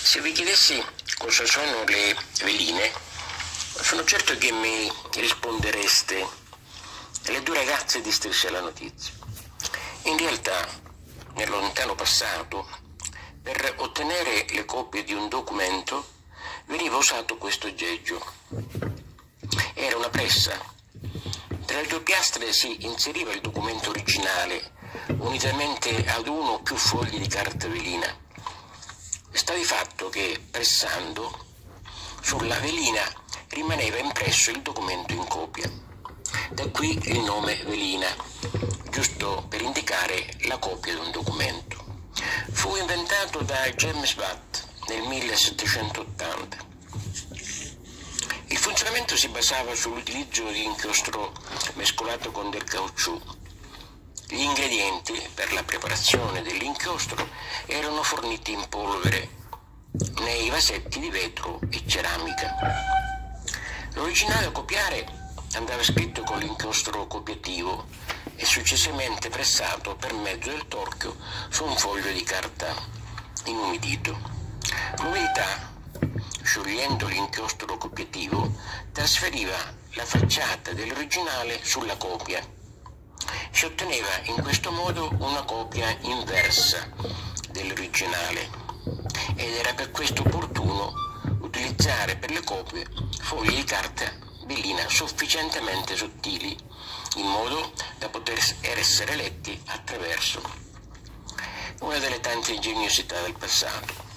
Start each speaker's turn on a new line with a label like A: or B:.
A: Se vi chiedessi cosa sono le veline, sono certo che mi rispondereste le due ragazze di Striscia la Notizia. In realtà, nel lontano passato, per ottenere le copie di un documento veniva usato questo aggeggio. Era una pressa. Tra le due piastre si inseriva il documento originale, unitamente ad uno o più fogli di carta velina. Sta di fatto che, pressando, sulla velina rimaneva impresso il documento in copia. Da qui il nome velina, giusto per indicare la copia di un documento. Fu inventato da James Watt nel 1780. Il funzionamento si basava sull'utilizzo di inchiostro mescolato con del caucciù. Gli ingredienti per la preparazione dell'inchiostro erano forniti in polvere nei vasetti di vetro e ceramica. L'originale a copiare andava scritto con l'inchiostro copiativo e successivamente pressato per mezzo del torchio su un foglio di carta inumidito. L'umidità, sciogliendo l'inchiostro copiativo, trasferiva la facciata dell'originale sulla copia. Si otteneva in questo modo una copia inversa dell'originale ed era per questo opportuno utilizzare per le copie fogli di carta velina sufficientemente sottili in modo da poter essere letti attraverso una delle tante ingegnosità del passato.